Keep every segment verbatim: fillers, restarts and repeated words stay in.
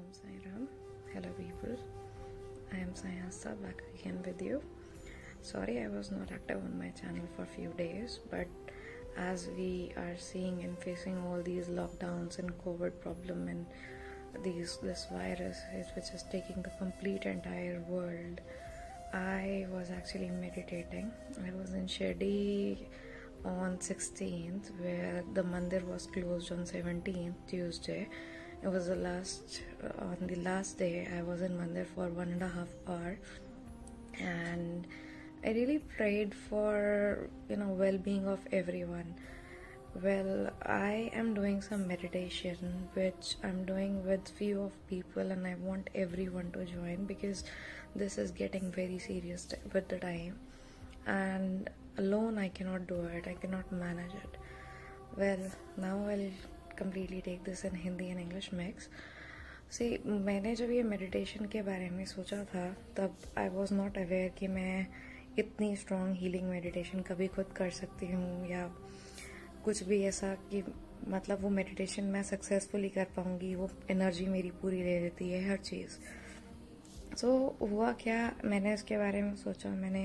Om Sai Ram. Hello people, I am Saiaastha back again with you. Sorry I was not active on my channel for a few days, but as we are seeing and facing all these lockdowns and COVID problem and these this virus which is taking the complete entire world, I was actually meditating. I was in Shirdi on sixteenth, where the mandir was closed on seventeenth, Tuesday. It was the last uh, on the last day I was in mandir for one and a half hour, and I really prayed for you know well-being of everyone. Well, I am doing some meditation which I'm doing with few of people, and I want everyone to join because this is getting very serious with the time, and alone I cannot do it. I cannot manage it. Well, now I'll completely take this in Hindi and English mix. See, मैंने जब ये meditation के बारे में सोचा था तब I was not aware कि मैं इतनी स्ट्रॉन्ग हीलिंग मेडिटेशन कभी खुद कर सकती हूँ, या कुछ भी ऐसा कि मतलब वो मेडिटेशन मैं सक्सेसफुली कर पाऊँगी, वो एनर्जी मेरी पूरी ले लेती है हर चीज़. सो so, हुआ क्या, मैंने इसके बारे में सोचा, मैंने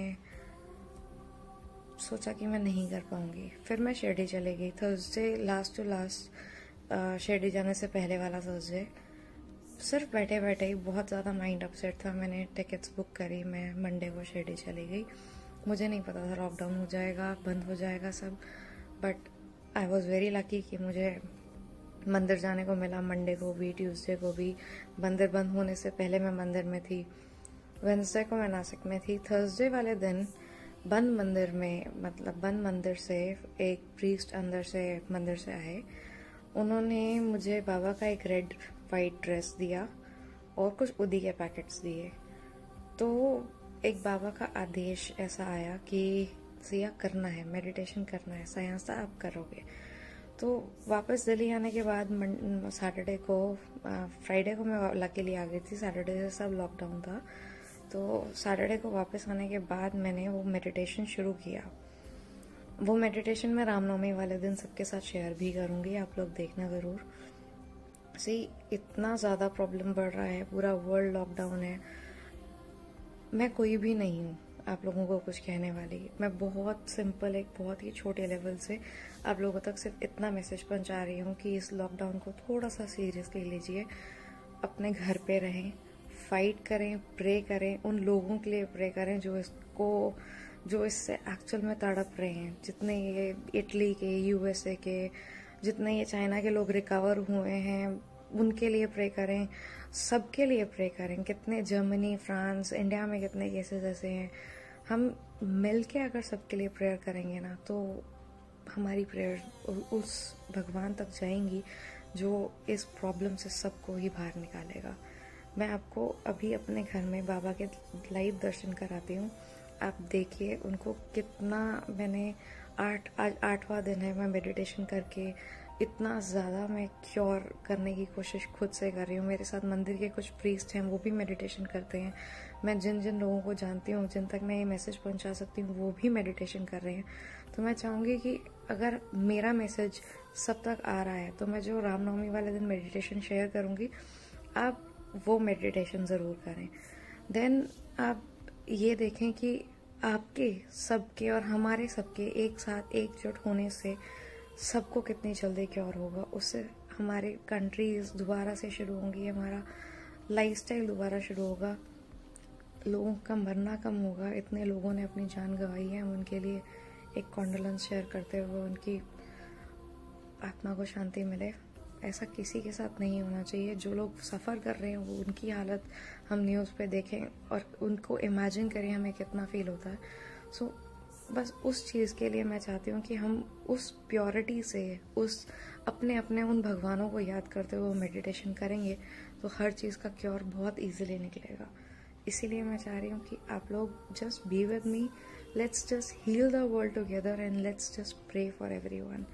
सोचा कि मैं नहीं कर पाऊँगी. फिर मैं शिरडी चली गई Thursday, last to last Shirdi जाने से पहले वाला थर्सडे. सिर्फ बैठे बैठे ही बहुत ज़्यादा माइंड अपसेट था. मैंने टिकट्स बुक करी, मैं मंडे को शिरडी चली गई. मुझे नहीं पता था लॉकडाउन हो जाएगा, बंद हो जाएगा सब, but I was very lucky कि मुझे मंदिर जाने को मिला. मंडे को भी, ट्यूसडे को भी. मंदिर बंद होने से पहले मैं मंदिर में थी. वेंसडे को मैं नासिक में थी. थर्सडे वाले दिन बंद मंदिर में, मतलब बंद मंदिर से एक प्रीस्ट अंदर से मंदिर से आए. उन्होंने मुझे बाबा का एक रेड वाइट ड्रेस दिया और कुछ उदी के पैकेट्स दिए. तो एक बाबा का आदेश ऐसा आया कि सिया करना है, मेडिटेशन करना है, साइंस आप करोगे. तो वापस दिल्ली आने के बाद सैटरडे को, फ्राइडे को मैं लकीली आ गई थी, सैटरडे से सब लॉकडाउन था. तो सैटरडे को वापस आने के बाद मैंने वो मेडिटेशन शुरू किया. वो मेडिटेशन मैं रामनवमी वाले दिन सबके साथ शेयर भी करूँगी, आप लोग देखना ज़रूर. सी, इतना ज़्यादा प्रॉब्लम बढ़ रहा है, पूरा वर्ल्ड लॉकडाउन है. मैं कोई भी नहीं हूँ आप लोगों को कुछ कहने वाली. मैं बहुत सिंपल, एक बहुत ही छोटे लेवल से आप लोगों तक सिर्फ इतना मैसेज पहुँचा रही हूँ कि इस लॉकडाउन को थोड़ा सा सीरियसली लीजिए. अपने घर पे रहें, फाइट करें, प्रे करें, उन लोगों के लिए प्रे करें जो इसको जो इससे एक्चुअल में तड़प रहे हैं. जितने ये इटली के, यूएसए के, जितने ये चाइना के लोग रिकवर हुए हैं उनके लिए प्रे करें, सबके लिए प्रे करें. कितने जर्मनी, फ्रांस, इंडिया में कितने केसेस ऐसे हैं. हम मिल के अगर सबके लिए प्रेयर करेंगे ना, तो हमारी प्रेयर उस भगवान तक जाएंगी जो इस प्रॉब्लम से सबको ही बाहर निकालेगा. मैं आपको अभी अपने घर में बाबा के लाइव दर्शन कराती हूँ. आप देखिए उनको कितना, मैंने आठ आज आठवां दिन है मैं मेडिटेशन करके इतना ज़्यादा मैं क्योर करने की कोशिश खुद से कर रही हूँ. मेरे साथ मंदिर के कुछ प्रीस्ट हैं, वो भी मेडिटेशन करते हैं. मैं जिन जिन लोगों को जानती हूँ, जिन तक मैं ये मैसेज पहुँचा सकती हूँ, वो भी मेडिटेशन कर रहे हैं. तो मैं चाहूँगी कि अगर मेरा मैसेज सब तक आ रहा है तो मैं जो रामनवमी वाले दिन मेडिटेशन शेयर करूँगी, आप वो मेडिटेशन ज़रूर करें. देन आप ये देखें कि आपके सबके और हमारे सबके एक साथ एकजुट होने से सबको कितनी जल्दी क्योर होगा. उससे हमारे कंट्रीज दोबारा से शुरू होंगी, हमारा लाइफस्टाइल दोबारा शुरू होगा, लोगों का मरना कम होगा. इतने लोगों ने अपनी जान गंवाई है, हम उनके लिए एक कॉन्डोलेंस शेयर करते हुए उनकी आत्मा को शांति मिले. ऐसा किसी के साथ नहीं होना चाहिए. जो लोग सफ़र कर रहे हैं वो उनकी हालत हम न्यूज़ पे देखें और उनको इमेजिन करें हमें कितना फील होता है. सो so, बस उस चीज़ के लिए मैं चाहती हूँ कि हम उस प्योरिटी से, उस अपने अपने उन भगवानों को याद करते हुए मेडिटेशन करेंगे तो हर चीज़ का क्योर बहुत ईजिली निकलेगा. इसीलिए मैं चाह रही हूँ कि आप लोग just be with me, let's just heal the world together and let's just pray for everyone.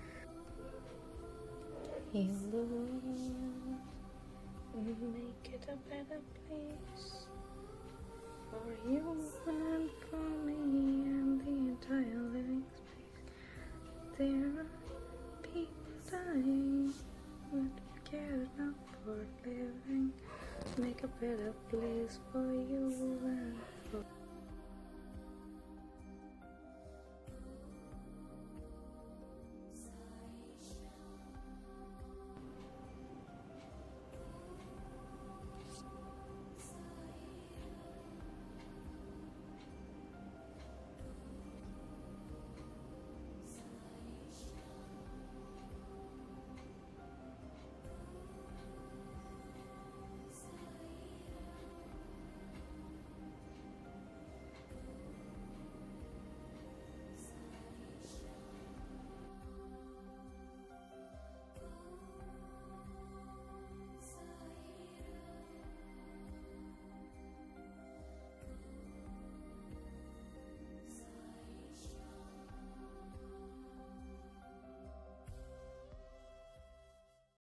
Heal the world and make it a better place for you and for me and the entire living space. There are people dying, but we care enough for living. make a better place for you and for